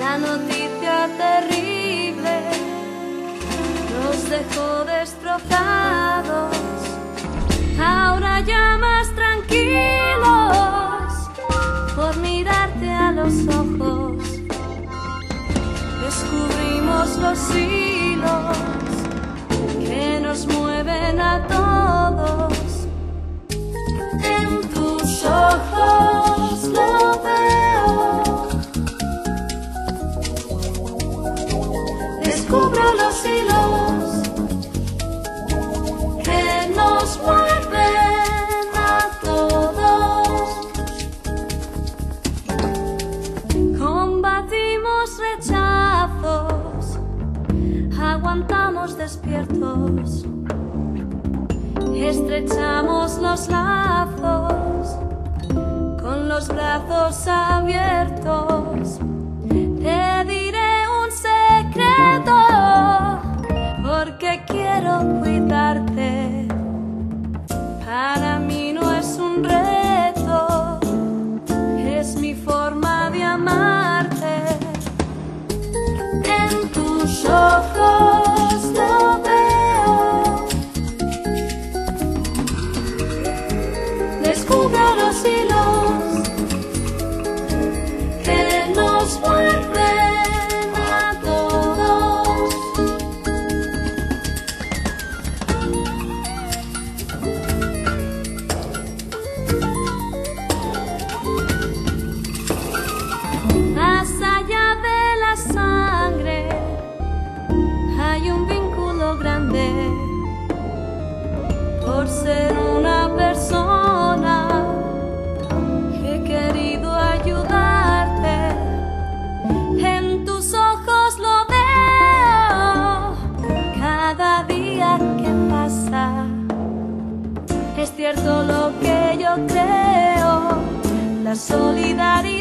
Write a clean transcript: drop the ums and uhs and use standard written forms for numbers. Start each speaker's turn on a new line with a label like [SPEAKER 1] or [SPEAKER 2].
[SPEAKER 1] La noticia terrible nos dejó destrozados, ahora ya más tranquilos por mirarte a los ojos. Descubrimos los hilos que nos mueven a todos. En tus ojos lo veo, descubro los hilos que nos mueven a todos. Combatimos rechazos, aguantamos despiertos, estrechamos los lazos con los brazos abiertos. Te diré un secreto, porque quiero cuidarte. Para mí no es un reto, es mi forma de amarte. En tus ojos lo veo, descubro los hilos que nos vuelven a todos. Más allá de la sangre hay un vínculo grande, por ser una persona que he querido ayudarte. En tus ojos lo veo cada día que pasa. Es cierto lo que yo creo, la solidaridad